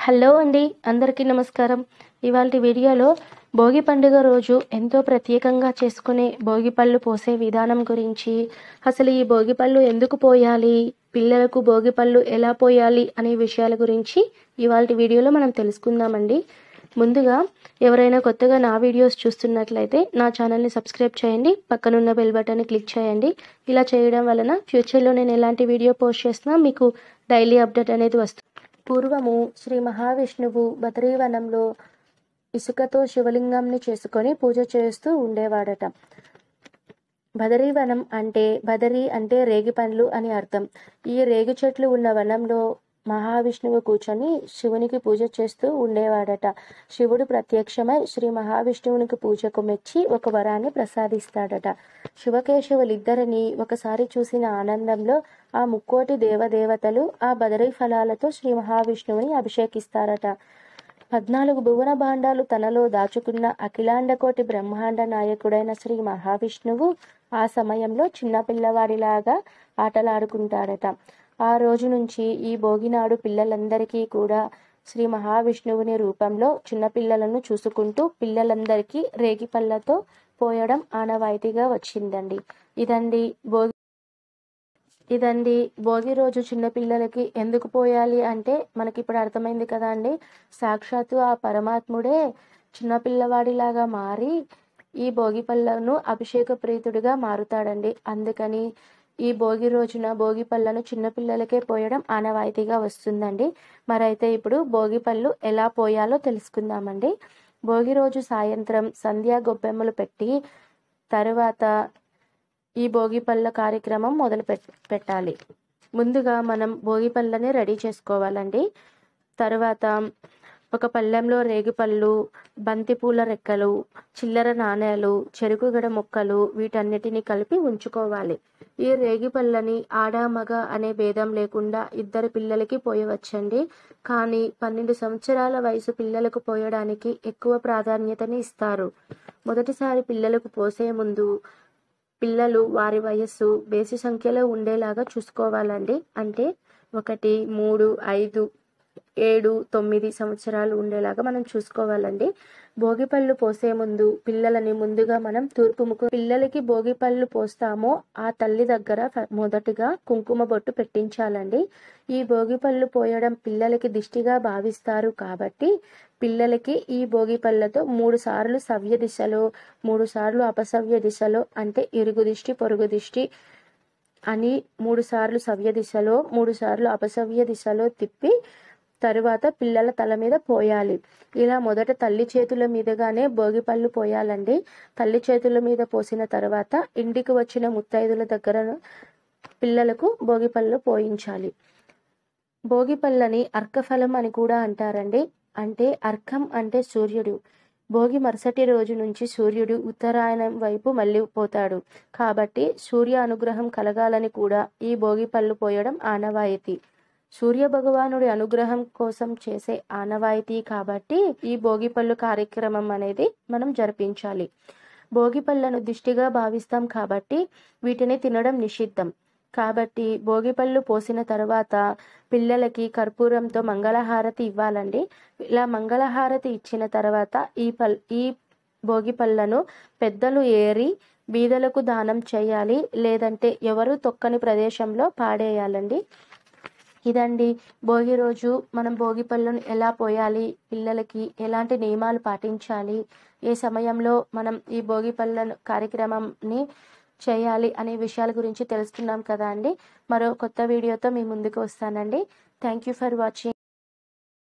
Hello అండి, అందరికీ నమస్కారం. ఇవాల్టి వీడియోలో భోగి పండుగ రోజు ఎంతో ప్రత్యేకంగా చేసుకునే భోగిపళ్ళు పోసే విధానం గురించి, అసలు ఈ భోగిపళ్ళు ఎందుకు పోయాలి, పిల్లలకు భోగిపళ్ళు ఎలా పోయాలి అనే విషయాల గురించి ఇవాల్టి వీడియోలో మనం తెలుసుకుందామండి. ముందుగా ఎవరైనా కొత్తగా నా వీడియోస్ చూస్తున్నట్లయితే నా ఛానల్ని సబ్స్క్రైబ్ చేయండి, పక్కనున్న బెల్ బటన్ని క్లిక్ చేయండి. ఇలా చేయడం వలన ఫ్యూచర్లో నేను ఎలాంటి వీడియో పోస్ట్ చేసినా మీకు డైలీ అప్డేట్ అనేది వస్తుంది. పూర్వము శ్రీ మహావిష్ణువు బదరీవనంలో ఇసుకతో శివలింగంని చేసుకొని పూజ చేస్తూ ఉండేవాడట. బదరీవనం అంటే బదరి అంటే రేగి పండ్లు అని అర్థం. ఈ రేగి చెట్లు ఉన్న వనంలో మహావిష్ణువు కూర్చొని శివునికి పూజ చేస్తూ ఉండేవాడట. శివుడు ప్రత్యక్షమై శ్రీ మహావిష్ణువునికి పూజకు మెచ్చి ఒక వరాన్ని ప్రసాదిస్తాడట. శివకేశవులిద్దరిని ఒకసారి చూసిన ఆనందంలో ఆ ముక్కోటి దేవదేవతలు ఆ బదరీ ఫలాలతో శ్రీ మహావిష్ణువుని అభిషేకిస్తారట. 14 భువన భాండాలు తనలో దాచుకున్న అఖిలాండకోటి బ్రహ్మాండ నాయకుడైన శ్రీ మహావిష్ణువు ఆ సమయంలో చిన్నపిల్లవాడిలాగా ఆటలాడుకుంటాడట. ఆ రోజు నుంచి ఈ భోగినాడు పిల్లలందరికీ కూడా శ్రీ మహావిష్ణువుని రూపంలో చిన్నపిల్లలను చూసుకుంటూ పిల్లలందరికీ రేగి పళ్ళతో పోయడం ఆనవాయితీగా వచ్చిందండి. ఇదండి భోగి రోజు చిన్నపిల్లలకి ఎందుకు పోయాలి అంటే మనకి ఇప్పుడు అర్థమైంది కదా అండి. సాక్షాత్తు ఆ పరమాత్ముడే చిన్నపిల్లవాడిలాగా మారి ఈ భోగి పళ్ళను అభిషేక ప్రీతుడిగా మారుతాడండి. అందుకని ఈ భోగి రోజున భోగి పళ్ళను చిన్నపిల్లలకే పోయడం ఆనవాయితీగా వస్తుందండి. మరైతే ఇప్పుడు భోగి పళ్ళు ఎలా పోయాలో తెలుసుకుందామండి. భోగి రోజు సాయంత్రం సంధ్యా గొబ్బెమ్మలు పెట్టి తరువాత ఈ భోగి పళ్ళ కార్యక్రమం మొదలు పెట్టాలి. ముందుగా మనం భోగి పళ్ళని రెడీ చేసుకోవాలండి. తర్వాత ఒక పళ్ళెంలో రేగిపళ్ళు, బంతిపూల రెక్కలు, చిల్లర నాణేలు, చెరుకుగడ ముక్కలు వీటన్నిటిని కలిపి ఉంచుకోవాలి. ఈ రేగి పళ్ళని ఆడ మగ అనే భేదం లేకుండా ఇద్దరు పిల్లలకి పోయవచ్చండి. కానీ 12 సంవత్సరాల వయసు పిల్లలకు పోయడానికి ఎక్కువ ప్రాధాన్యతని ఇస్తారు. మొదటిసారి పిల్లలకు పోసే ముందు పిల్లలు వారి వయస్సు బేసి సంఖ్యలో ఉండేలాగా చూసుకోవాలండి. అంటే 1, 3, 5, 7, 9 సంవత్సరాలు ఉండేలాగా మనం చూసుకోవాలండి. భోగిపళ్ళు పోసే ముందు పిల్లలని ముందుగా మనం పిల్లలకి భోగిపళ్ళు పోస్తామో ఆ తల్లి దగ్గర మొదటిగా కుంకుమ బొట్టు పెట్టించాలండి. ఈ భోగిపళ్ళు పోయడం పిల్లలకి దిష్టిగా భావిస్తారు కాబట్టి పిల్లలకి ఈ భోగిపళ్ళతో 3 సార్లు సవ్య దిశలో, 3 సార్లు అపసవ్య దిశలో అంటే ఇరుగు దిష్టి పొరుగు దిష్టి అని 3 సార్లు సవ్య దిశలో 3 సార్లు అపసవ్య దిశలో తిప్పి తరువాత పిల్లల తల మీద పోయాలి. ఇలా మొదట తల్లి చేతుల మీదగానే భోగిపళ్ళు పోయాలండి. తల్లి చేతుల మీద పోసిన తర్వాత ఇంటికి వచ్చిన ముత్తైదుల దగ్గర పిల్లలకు భోగిపళ్ళు పోయించాలి. భోగిపళ్ళని అర్కఫలం అని కూడా అంటారండి. అంటే అర్కం అంటే సూర్యుడు. భోగి మరుసటి రోజు నుంచి సూర్యుడు ఉత్తరాయణం వైపు మళ్ళీ పోతాడు కాబట్టి సూర్య అనుగ్రహం కలగాలని కూడా ఈ భోగిపళ్ళు పోయడం ఆనవాయితీ. సూర్య భగవానుడి అనుగ్రహం కోసం చేసే ఆనవాయితీ కాబట్టి ఈ భోగిపళ్ళు కార్యక్రమం అనేది మనం జరిపించాలి. భోగిపళ్ళను దిష్టిగా భావిస్తాం కాబట్టి వీటిని తినడం నిషిద్ధం. కాబట్టి భోగిపళ్ళు పోసిన తర్వాత పిల్లలకి కర్పూరంతో మంగళహారతి ఇవ్వాలండి. ఇలా మంగళహారతి ఇచ్చిన తర్వాత ఈ భోగిపళ్ళను పెద్దలు ఏరి బీదలకు దానం చేయాలి, లేదంటే ఎవరు తొక్కని ప్రదేశంలో పాడేయాలండి. ఇదండి భోగి రోజు మనం భోగిపళ్ళను ఎలా పోయాలి, పిల్లలకి ఎలాంటి నియమాలు పాటించాలి, ఏ సమయంలో మనం ఈ భోగిపళ్ళను కార్యక్రమంని చేయాలి అనే విషయాల గురించి తెలుసుకున్నాం కదా అండి. మరో కొత్త వీడియోతో మీ ముందుకు వస్తానండి. Thank you for watching.